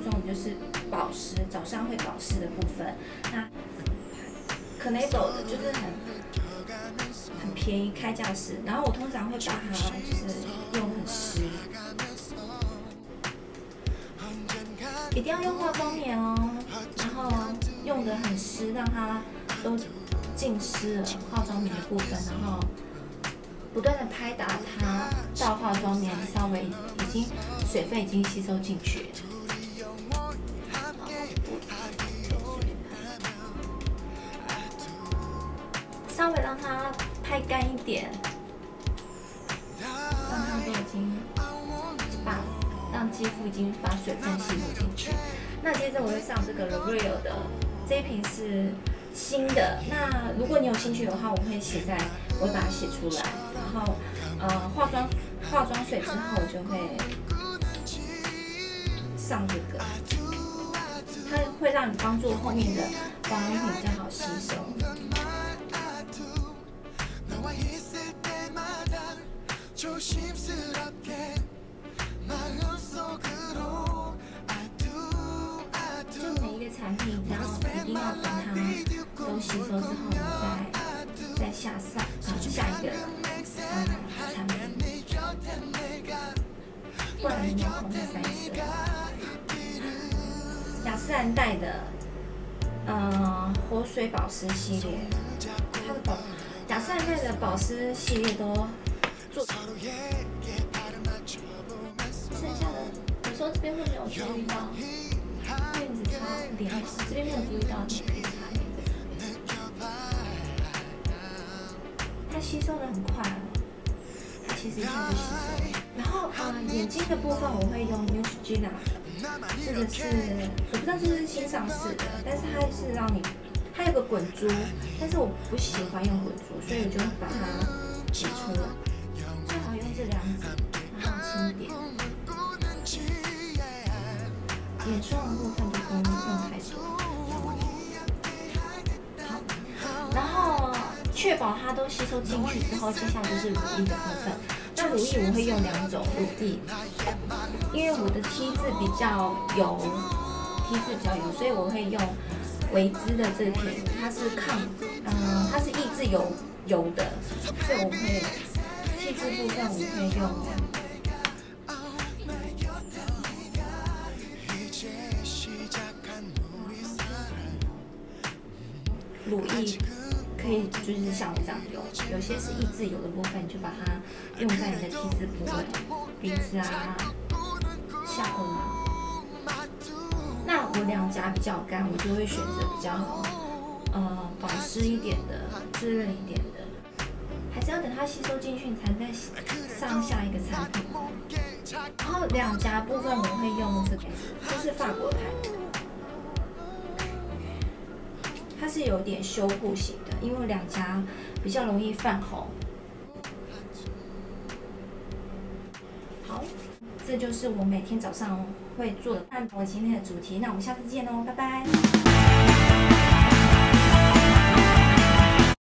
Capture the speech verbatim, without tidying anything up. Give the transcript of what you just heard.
重的就是保湿，早上会保湿的部分。那 Kanebo 的就是很很便宜，开价式。然后我通常会把它就是用很湿，一定要用化妆棉哦。然后用的很湿，让它都浸湿了化妆棉的部分，然后不断的拍打它，到化妆棉稍微已经水分已经吸收进去了。 稍微让它拍干一点，让它都已经把让肌肤已经把水分吸收进去。那接着我会上这个 L'Oreal 的，这一瓶是新的。那如果你有兴趣的话，我会写在，我会把它写出来。然后呃化妆化妆水之后，我就会上这个，它会让你帮助后面的保养品比较好吸收。 就每一个产品，只要一定要等它都吸收之后，你再再下上啊下一个嗯产品，不然你要空在三色。雅诗兰黛的呃活水保湿系列，它的保雅诗兰黛的保湿系列都做。 剩下的有时候这边会没有注意到，因为你只擦脸，这边没有注意到，你可以擦脸这边。它吸收的很快哦，它其实一下就吸收了。然后啊、呃，眼睛的部分我会用 Neutrogena 的，这个是我不知道是不是欣赏式的，但是它是让你，它有个滚珠，但是我不喜欢用滚珠，所以我就把它挤出来。最好用这两种，然后轻一点。 眼霜的部分就不用用太多。好，然后确保它都吸收进去之后，接下来就是乳液的部分。那乳液我会用两种乳液，因为我的 T 字比较油 ，T 字比较油，所以我会用维姿的这瓶，它是抗，嗯、呃，它是抑制油油的，所以我会 T 字部分我会用。 乳液可以就是像我这样用，有些是抑制油的部分，你就把它用在你的 T 字部位，鼻子啊、下颚啊。那我两颊比较干，我就会选择比较呃保湿一点的、滋润一点的，还是要等它吸收进去，你才再上下一个产品。然后两颊部分我会用这个，这是法国牌的。 它是有点修护型的，因为两颊比较容易泛红。好，这就是我每天早上会做的。看我今天的主题，那我们下次见喽，拜拜。